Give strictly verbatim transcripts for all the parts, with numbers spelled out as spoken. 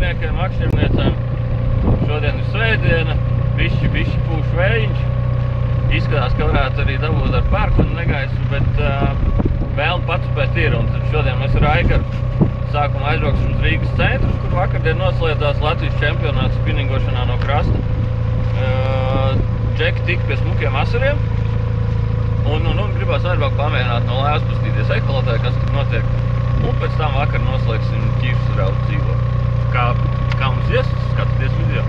makšķerniekiem, makšķerniecēm. Šodien ir svētdiena, bišķi, bišķi pūš vējiņš. Izskatās, ka varētu arī dabūt ar pērkonu negaisu, bet uh, vēlmi patupēt ir. Un tad šodien mēs ar Aikaru sākumā aizbrauksim uz Rīgas centru, kur vakardien noslēdzās Latvijas čempionāts spinningošanā no krasta. Uh, Džeki tika pie smukiem asariem. Un, un, un gribās aizbraukt pamēģināt no lēvas pastīties ekolotāju, kas tur notiek. Un pēc tam vakar noslēgsim ķīšas raudu dzīvo. Kā, kā mums ies, skatieties video.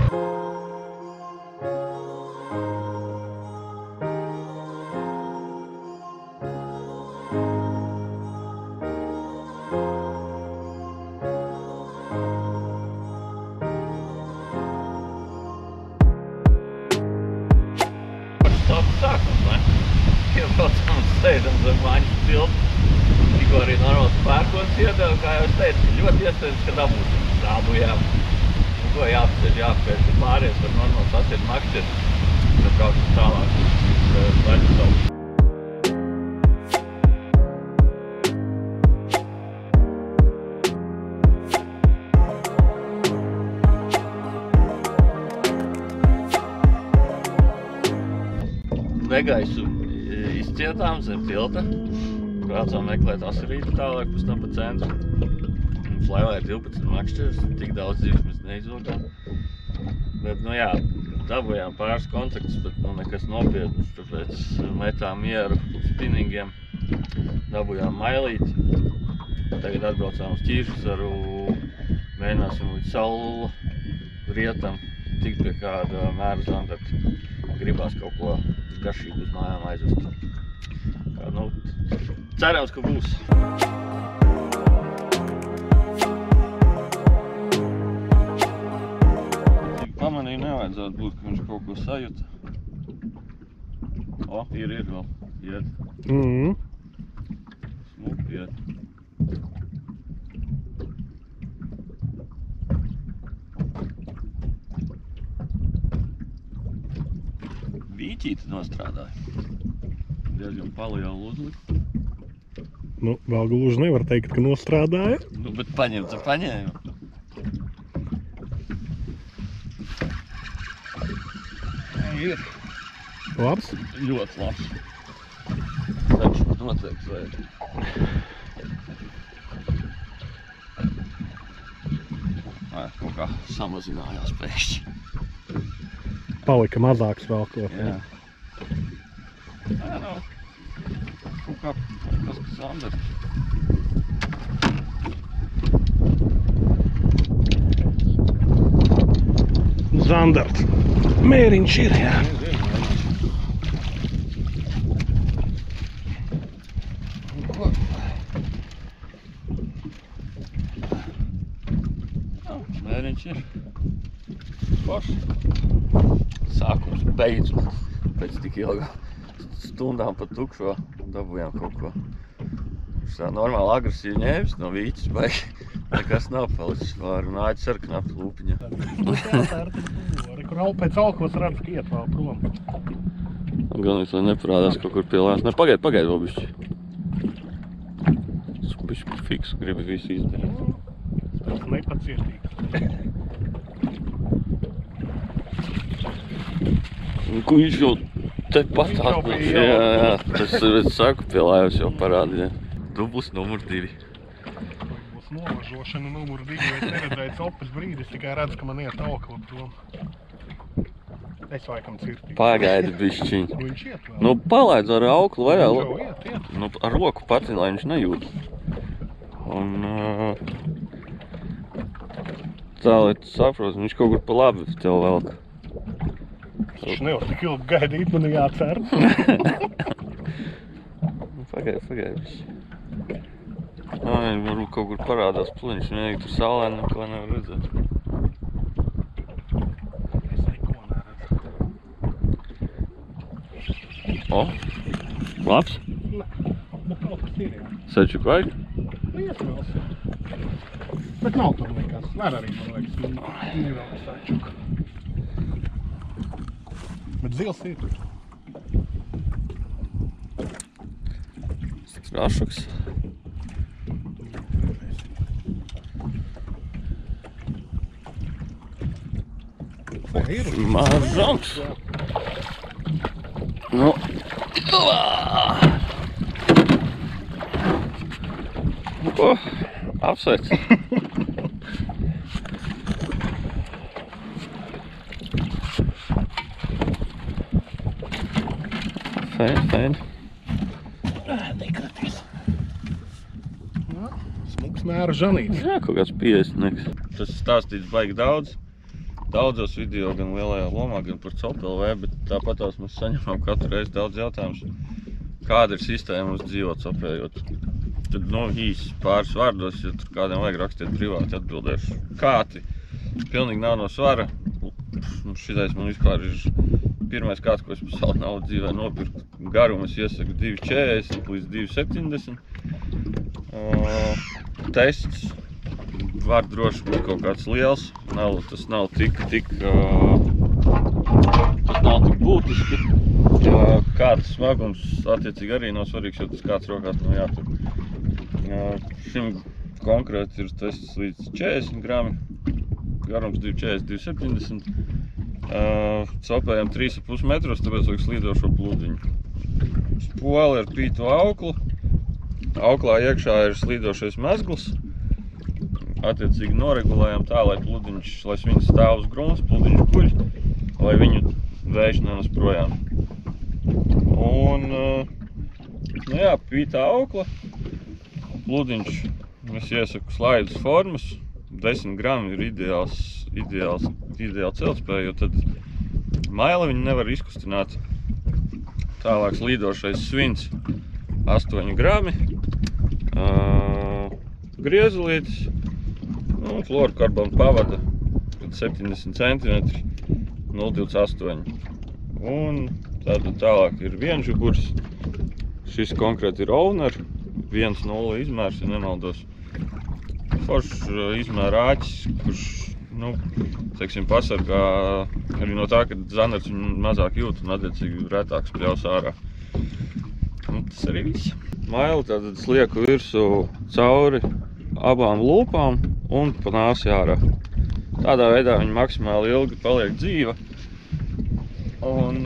Sākums, ne? Iebraucam un sēdam zem Maņas tilta. Tikko arī normāls pērkons iedeva, kā jau es teicu, ļoti iespējams, ka dabūsim. Dabujām. Un ko jāapceļ, jāapceļ, ka pāries var normāls asieru makšķeri. Tad brauksim tālāk uz Leģisavu. Negaisu izcietām zem tilta. Braucām meklēt asarīti tālāk, pēc tam pa centru. Mums laivā ir divpadsmit makšķeres, tik daudz dzīves mēs neizvilkām. Bet, nu jā, dabujām pāris kontaktus, bet nu nekas nopietnus, tāpēc metām mieru spinningiem. Dabujām mailīti. Tagad atbraucām uz Ķīšasaru, mēģināsim līdz saula rietam, tikt pie kāda mēra zandarta. Gribās kaut ko garšīgu uz mājām aizvest. Kā, nu, cerams, ka būs. Pamanīju, nevajadzētu būt, ka viņš kaut ko sajuta. O, ir, ir vēl. Iet. Mhm. Smuki iet. Vīķīti nostrādāja. Diezgan palielu uzliku. Nu, vēl gluži nevar teikt, ka nostrādāja. Nu, bet paņemt, ar paņēmu. Ir. Labs? Ļoti labs. Taču noteikti vajag. Ai, kaut kā samazinājās pēkšķi. Palika mazāks vēl kaut. Jā. Jā, nu, kaut kā tas, kas Anders. Zandarts. Mēriņš ir, jā. Mēriņš ir. Forši. Sākums beidzot. Pēc tik ilgā stundām pa tukšo dabujām kaut ko. Viņš tā normāli agresīvi ņēmis no vīķis, baigi nekas nav palicis. Var un āķis ar knapi lūpiņā. Kur pēc alkos redz, ka iet vēl prom. Gan visu, lai neparādās kaut kur pie lēns. Ne, pagaid, pagaid vēl bišķi. Es bišķi fiksu gribu visu izdarīt. Tas nepacietīgs. Ko viņš jau tepat atnāc. Jā, jā, tas, es saku, pie laivas jau parādīja. Dublis numur divi. Būs novažošana numur divi, es neredzēju copes brīdis, tikai redzu, ka man iet aukla prom. Es laikam cirtīju. Pagaidi bišķiņ. Nu viņš iet vēl. Nu palaidz ar auklu vaļā. Viņš jau iet, iet. Nu ar roku patin, lai viņš nejūt. Un uh, tā, lai tu saproti, viņš kaut kur pa labi tev velk. Viņš nevar tik ilgi gaidīt, man jācer. Pagaid, pagaid bišķi. Ai, varbūt kaut kur parādās pliņš, vienīgi tur saulē neko nevar redzēt. Es neko neredzu. O, labs? Nē, bet kaut kas ir, jā. Sečuk vajag? Nu, iesmēls. Bet nav tur nekas. Var arī, man liekas, nevēl sečuk. Bet zils ir. Strašuks. Mažons. Nu. Ko? Apsveic. Fein, fein. Nekaties. Jā, smuks mēra žanīts. Jā, kaut kāds piesnieks. Tas stāstīts baigi daudz. Daudzos video, gan lielajā lomā, gan par C O P L V, bet tāpatās mēs saņemam katru reizi daudz jautājumus. Kāda ir sistēma uz dzīvot sopējot? Tad, nu, īsi pāris vārdos, ja tur kādiem vajag rakstīt privāti, atbildēšu. Kāti pilnīgi nav no svara. Šitais man vispār ir pirmais kāds, ko es pasauli nav dzīvē nopirkt. Garumu es iesaku divi četrdesmit līdz divi septiņdesmit. Uh, tests var droši būt kaut kāds liels. Nav, tas nav tik, tik, uh, tas nav tik būtiski. Uh, kāds smagums attiecīgi arī nav svarīgs, jo tas kāds rokās nav jātur. Uh, šim konkrēti ir tests līdz četrdesmit grami. Garums divi četrdesmit, divi septiņdesmit. Uh, Copējam trīs ar pus metros, tāpēc vajag slīdošo plūdiņu. Spoli ar pītu auklu. Auklā iekšā ir slīdošais mezgls. Attiecīgi noregulējam tā, lai plūdiņš, lai viņš stāv uz grunts, plūdiņš guļ, lai viņu vējš nenes projām. Un, nu jā, pīta aukla. Plūdiņš, es iesaku slaidus formas. desmit grami ir ideāls, ideāls, ideāls celtspēja, jo tad maila viņu nevar izkustināt. Tālāk slīdošais svins astoņi grami, uh, griezulītis un fluorkarbona pavada septiņdesmit centimetri, nulle divdesmit astoņi. Un tātad tālāk ir vienžugurs. Šis konkrēti ir Owner, viens nulle izmērs, ja nemaldos. Foršs izmēra āķis, kurš, nu, teiksim, pasargā arī no tā, ka zanars viņu mazāk jūt un attiecīgi retāk spļaus ārā. Un tas arī viss. Maila tātad slieku virsū cauri abām lūpām un pa nāsi ārā. Tādā veidā viņa maksimāli ilgi paliek dzīva. Un,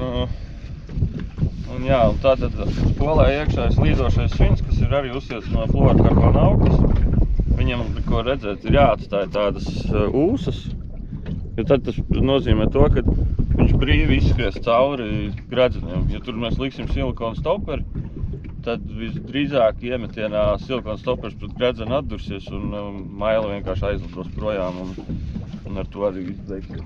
un jā, un tātad spolē iekšā ir slīdošais svins, kas ir arī uzsiets no fluorkarbona auklas. Viņam, ko redzēt, ir jāatstāja tādas ūsas, jo tad tas nozīmē to, ka viņš brīvi izskries cauri gredzeniem. Ja tur mēs liksim silikona stoperi, tad visdrīzāk iemetienā silikona stopers pret gredzenu atdursies un um, maila vienkārši aizlidos projām un, un ar to arī izbeigsies.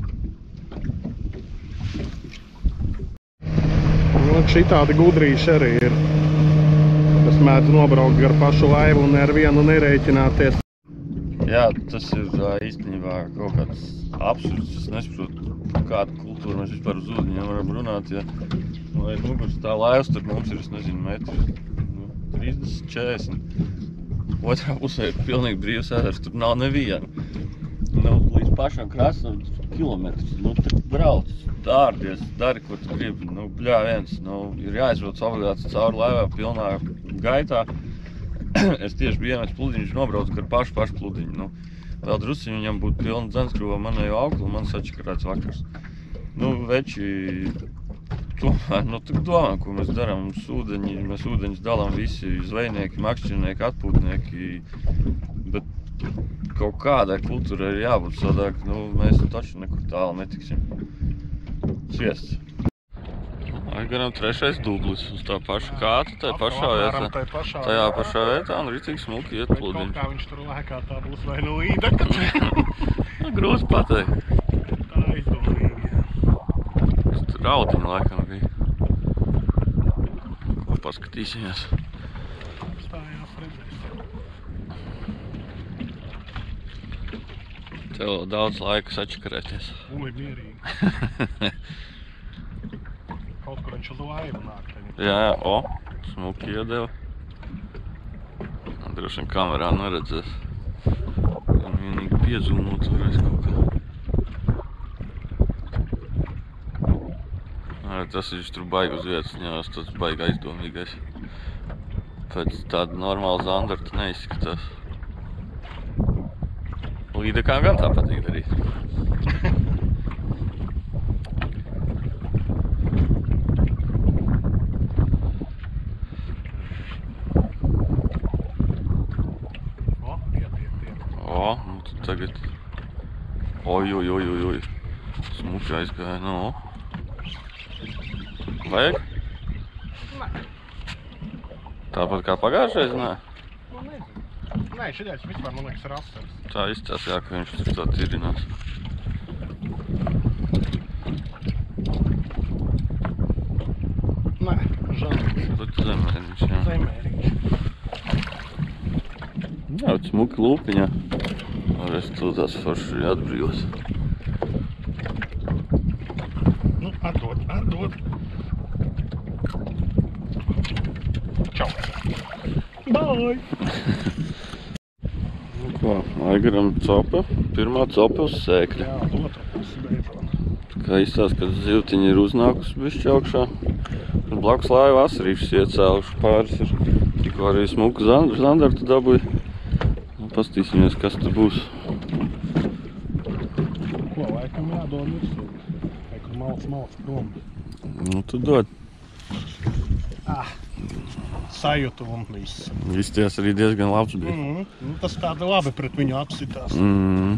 Nu, šitādi gudrīši arī ir. Es mēdz nobraukt gar pašu laivu un ar vienu nerēķināties. Jā, tas ir īstenībā kaut kāds absurds. Es nesaprotu, kādu kultūru mēs vispār uz ūdeņiem varam runāt. Ja, lai nugurs tā laivas, tur mums ir, es nezinu, metri nu, trīsdesmit, četrdesmit. Otrā pusē ir pilnīgi brīvs ezers, tur nav neviena. Nu, līdz pašam krastam kilometrs. Nu, tur brauc, dārdies, dari, ko tu gribi. Nu, bļā viens, nu, ir jāizbrauc obligāti cauri laivā pilnā gaitā. Es tieši biju iemetis plūdiņu, nobraucu gar pašu pašu plūdiņu. Nu, vēl drusciņu viņam būtu pilna dzenskrūva manējo auklu un man sačakarāts vakars. Nu, veči, tomēr, nu, tak domā, ko mēs darām. Mums ūdeņi, mēs ūdeņus dalām visi zvejnieki, makšķernieki, atpūtnieki, bet kaut kādai kultūrai ir jābūt sadāk, nu, mēs taču nekur tālu netiksim. Sviests. Garam trešais dublis uz tā paša kāta, tajā pašā vietā. Tajā pašā vietā un ritīgi smuki iet plūdiņš. Kaut kā viņš tur lēkā, tā būs vai nu īda. Grūti pateikt. Tā aizdomīgi, jā. Tur raudiņi laikam bija. Ko paskatīsimies. Stājās redzēs. Tev daudz laika sačakarēties. Uli mierīgi. Kaut kur viņš uz laivu nāk. Jā, jā, o, smuki iedeva. Droši vien kamerā neredzēs. Gan vienīgi piezūmot varēs kaut kā. Arī tas viņš tur baigi uz vietas, ņēmās tas baigi aizdomīgais. Pēc tāda normāla zandarta neizskatās. Līdekām gan tā patīk darīt. O, nu tad tagad. Oj, oj, oj, oj, oj. Smuki aizgāja, no. Vajag? Nē. Tāpat kā pagājušreiz, nē? Nu, nezinu. Nē, šitais vispār, man liekas, ir asars. Tā izcās, jā, ka viņš tur tā tirinās. Nē, žanrīgs. Tur zemēriņš, jā. Zemēriņš. Jā, smuki lūpiņā. Varēs tu tās forši atbrīvos. Nu, atdod, atdod. Čau. Bye! Nu ko, Aigaram copa. Pirmā copa uz sēkļa. Jā, uz otru pusi beidzot. Kā izstās, kad zivtiņi ir uznākusi bišķi augšā. Un blakus laiva asarīšas iecēluši pāris ir. Tikko arī smuku zandartu dabūja. Pastīsimies, kas tur būs. Ko, laikam jādod virsū? Vai kur malc, malc prom? Nu, tu dod. Ah, sajūtu un viss. Izties arī diezgan labs bija. Mm, nu, tas tāda labi pret viņu apsitās. Mm.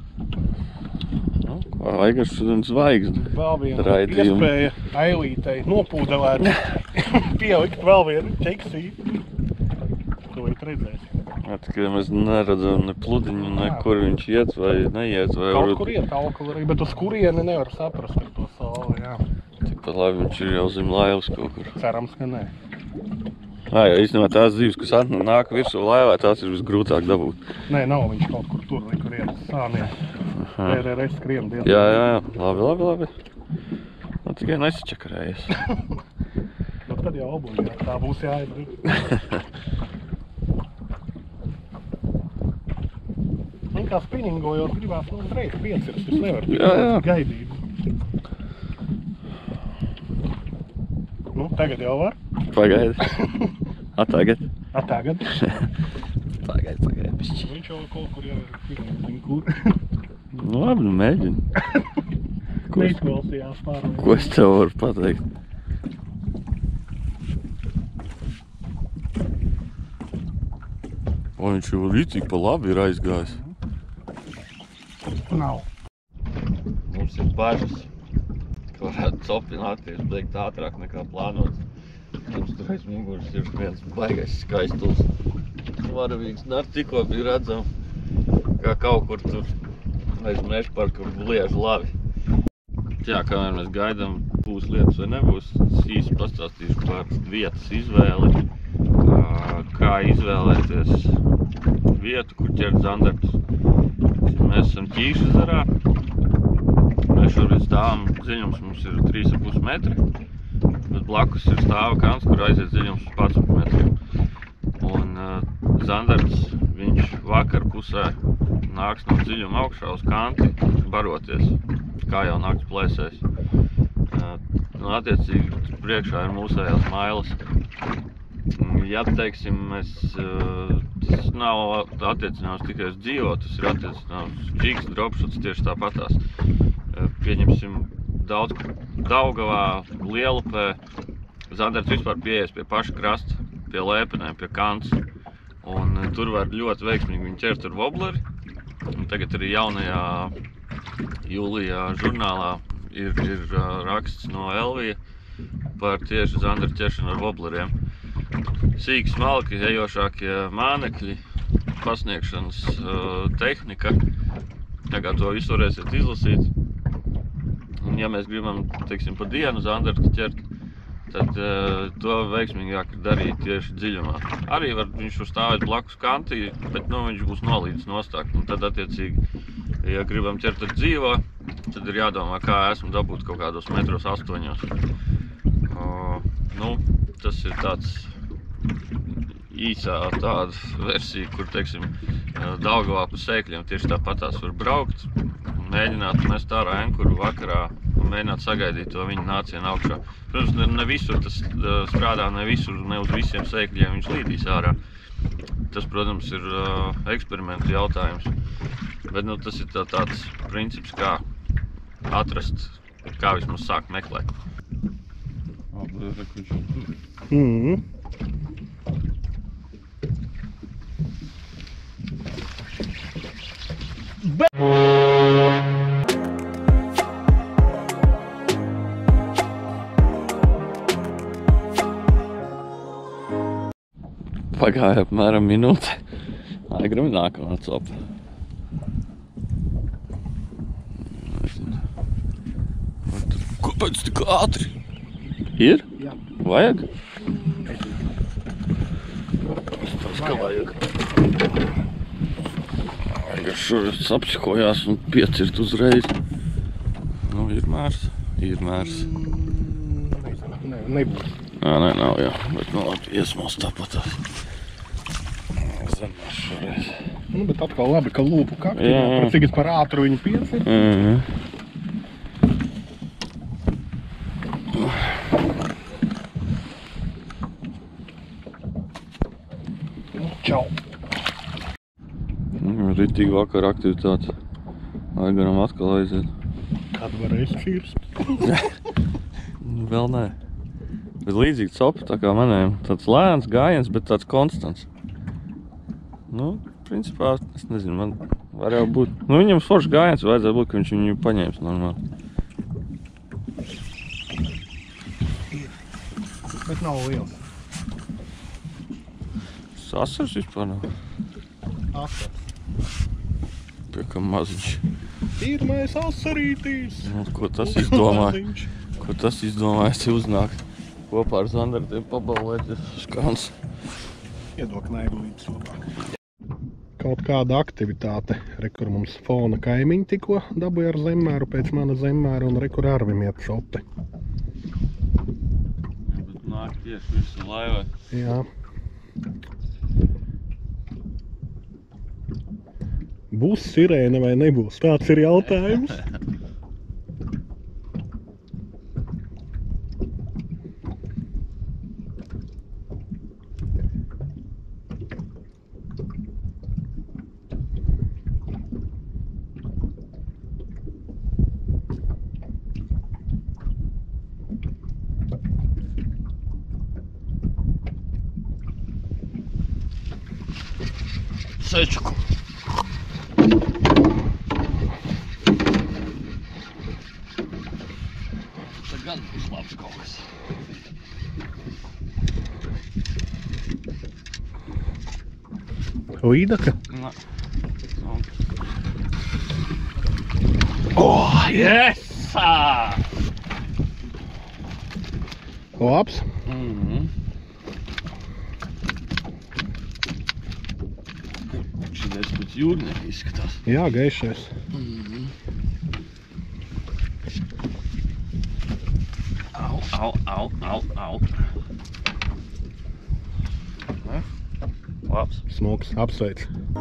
Nu, ko, Aigars šodien zvaigzne. Vēl viena Raidījumu. iespēja Ailītei nopūdelēt, pielikt vēl vienu ķeksīti. To it redzēs. Jā, tikai mēs neredzam ne pludiņu, ne kur viņš iet vai neiet. Vai Kaut varbūt... kur iet, kaut kur arī, bet uz kurieni nevar saprast ar to sauli, jā. Tikpat labi viņš ir jau zem laivas kaut kur. Cerams, ka nē. Ā, jā, īstenībā tās zivis, kas atnāk nāk virsū laivā, tās ir visgrūtāk dabūt. Nē, nav viņš kaut kur tur, kur iet sāniem. R R S skrien diezgan. Jā, jā, jā. Labi, labi, labi. Nu, tikai nesačakarējies. Nu, tad jau obligāti tā būs jāiedara. Man kā spinningojot gribās no reiz piecirst, es nevaru Jā, jā. gaidīt. Nu, tagad jau var. Pagaidi. A, tagad? A, tagad? Pagaidi, pagaidi, bišķi. Viņš jau kaut kur jau ir pirmais, kur. Nu, labi, nu mēģini. Ko es, Neizklausījās pārējā. ko es tev varu pateikt? O, viņš jau rītīgi pa labi ir aizgājis. Nav. Mums ir bažas, ka varētu copināties, beigt ātrāk nekā plānots. Mums tur aiz muguras ir viens baigais skaistuls. Varavīgs nar tikko bija redzam, kā kaut kur tur aiz mežparka bliež lavi. Jā, kamēr mēs gaidām, būs lietas vai nebūs, es īsti pastāstīšu par vietas izvēli, kā izvēlēties vietu, kur ķert zandartus. Mēs esam Ķīšu ezerā. Mēs šobrīd stāvam, dziļums mums ir trīs ar pus metri, bet blakus ir stāva kants, kur aiziet dziļums uz padsmit metriem. Un uh, zandarts, viņš vakar pusē nāks no dziļuma augšā uz kanti baroties, kā jau nakts plēsēs. Uh, nu, attiecīgi, priekšā ir mūsējās mailas. Ja, teiksim, mēs, tas nav attiecināms tikai uz dzīvo, tas ir attiecināms uz čiks, dropšots tieši tāpatās. Pieņemsim daudz Daugavā, Lielupē, zandarts vispār pieejas pie paša krasta, pie lēpenēm, pie kants. Un tur var ļoti veiksmīgi viņu ķert ar wobleri. Un tagad arī jaunajā jūlijā žurnālā ir, ir raksts no Elvija par tieši zandartu ķeršanu ar wobleriem. Sīki, smalki, ejošākie mānekļi, pasniegšanas uh, tehnika. Tagad to visu varēsiet izlasīt. Un ja mēs gribam, teiksim, pa dienu zandartu ķert, tad uh, to veiksmīgāk ir darīt tieši dziļumā. Arī var, viņš var stāvēt blakus kantī, bet nu, viņš būs nolīdz nostāk. Un tad, attiecīgi, ja gribam ķert ar dzīvo, tad ir jādomā, kā esmu dabūt kaut kādos metros astoņos. Uh, nu, tas ir tāds īsā tāda versija, kur, teiksim, Daugavā pa sēkļiem tieši tāpatās var braukt, mēģināt mest ārā enkuru vakarā un mēģināt sagaidīt to viņa nācienu augšā. Protams, ne, ne visur tas strādā, ne visur, ne uz visiem sēkļiem viņš līdīs ārā. Tas, protams, ir uh, eksperimentu jautājums, bet nu, tas ir tā, tāds princips, kā atrast, kā vismaz sākt meklēt. Mm-hmm. Pagāja apmēram minūte. Aigrim nākamā copa. Nezinu. Kāpēc tik ātri? Ir? Jā. Vajag? Tas, ka vajag. Vajag šurits apsikojās un piecirt uzreiz. Nu, ir mērs. Ir mērs. Nezinu, ne, nebūs. Nē, nē, nav, jā. Bet, nu, labi, iesmals tāpatās. Zemēs šoreiz. Nu, bet atkal labi, ka lūpu kaktiņā. Jā, jā. Par cik es par ātru viņu piecir. Mhm. Čau. Ritīgi vakar aktivitāte. Aigaram atkal aiziet. Kad varēs čirst? Vēl nē. Bet līdzīgi copa, tā kā manējam. Tāds lēns gājiens, bet tāds konstants. Nu, principā, es nezinu, man varēja būt... Nu, viņam foršs gājiens, vajadzētu būt, ka viņš viņu paņēmis normāli. Bet nav liels. Sasars vispār nav. Asars. Pie kā maziņš. Pirmais asarītīs. Nu, ko tas izdomāja? Maziņš. Ko tas izdomāja, es uznākt kopā ar Zandartiem pabalvoties uz kans. Iedok naiglītes labāk. Kaut kāda aktivitāte. Re, kur mums fona kaimiņi tikko dabūja ar zemmēru pēc mana zemmēra un re, kur Arvim iet šote. Bet nāk tieši visu laivai. Jā. Būs sirēne vai nebūs? Tāds ir jautājums. Sečuku. Tā gan būs labs kaut kas. Līdaka? Nā. Oh, Yes! labs. Mhm. Šitais pēc jūrnieka izskatās. Jā, gaišais. Mhm. Au, au, au, au, au. Ne? Labs. Smuks, apsveic.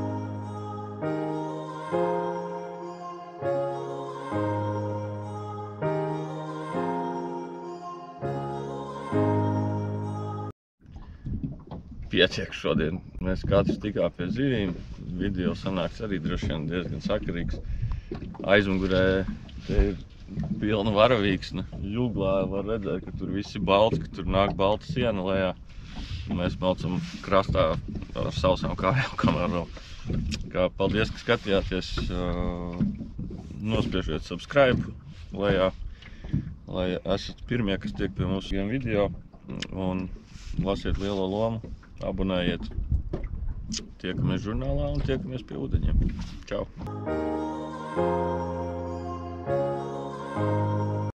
Pietiek šodien. Mēs katrs tikā pie zivīm. Video sanāks arī droši vien diezgan sakarīgs. Aizmugurē te ir pilna varavīksne. Jūglā var redzēt, ka tur viss ir balts, ka tur nāk balta siena lejā. Mēs melcam krastā ar sausām kājām, kamēr vēl. Kā paldies, ka skatījāties. Nospiežiet subscribe lejā, lai esat pirmie, kas tiek pie mūsu video. Un lasiet lielo lomu. Abonējiet. Tiekamies žurnālā un tiekamies pie ūdeņiem. Čau!